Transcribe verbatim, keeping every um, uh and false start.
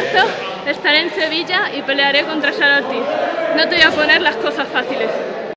marzo estaré en Sevilla y pelearé contra Sara Ortiz. No te voy a poner las cosas fáciles.